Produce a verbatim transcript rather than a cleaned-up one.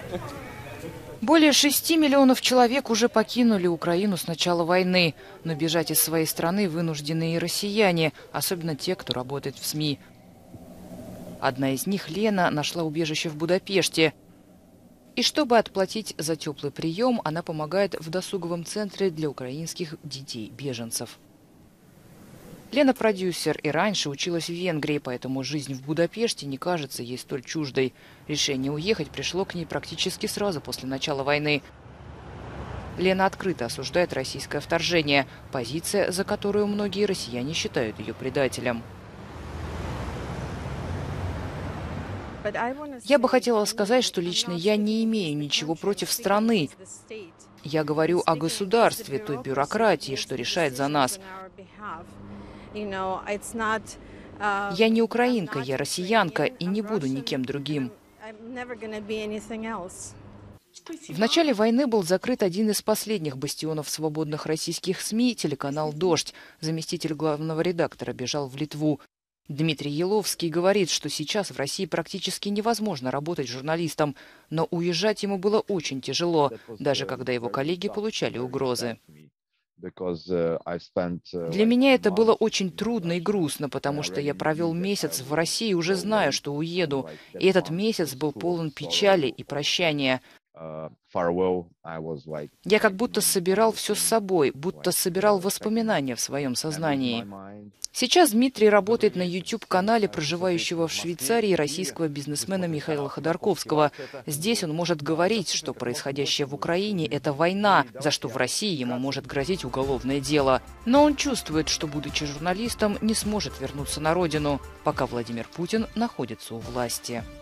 Более шести миллионов человек уже покинули Украину с начала войны, но бежать из своей страны вынуждены и россияне, особенно те, кто работает в СМИ. Одна из них, Лена, нашла убежище в Будапеште. И чтобы отплатить за теплый прием, она помогает в досуговом центре для украинских детей-беженцев. Лена продюсер и раньше училась в Венгрии, поэтому жизнь в Будапеште не кажется ей столь чуждой. Решение уехать пришло к ней практически сразу после начала войны. Лена открыто осуждает российское вторжение, позиция, за которую многие россияне считают ее предателем. Я бы хотела сказать, что лично я не имею ничего против страны. Я говорю о государстве, той бюрократии, что решает за нас. Я не украинка, я россиянка и не буду никем другим. В начале войны был закрыт один из последних бастионов свободных российских СМИ – телеканал «Дождь». Заместитель главного редактора бежал в Литву. Дмитрий Еловский говорит, что сейчас в России практически невозможно работать журналистом, но уезжать ему было очень тяжело, даже когда его коллеги получали угрозы. Для меня это было очень трудно и грустно, потому что я провел месяц в России, уже зная, что уеду. И этот месяц был полон печали и прощания. Я как будто собирал все с собой, будто собирал воспоминания в своем сознании. Сейчас Дмитрий работает на YouTube-канале проживающего в Швейцарии российского бизнесмена Михаила Ходорковского. Здесь он может говорить, что происходящее в Украине – это война, за что в России ему может грозить уголовное дело. Но он чувствует, что, будучи журналистом, не сможет вернуться на родину, пока Владимир Путин находится у власти.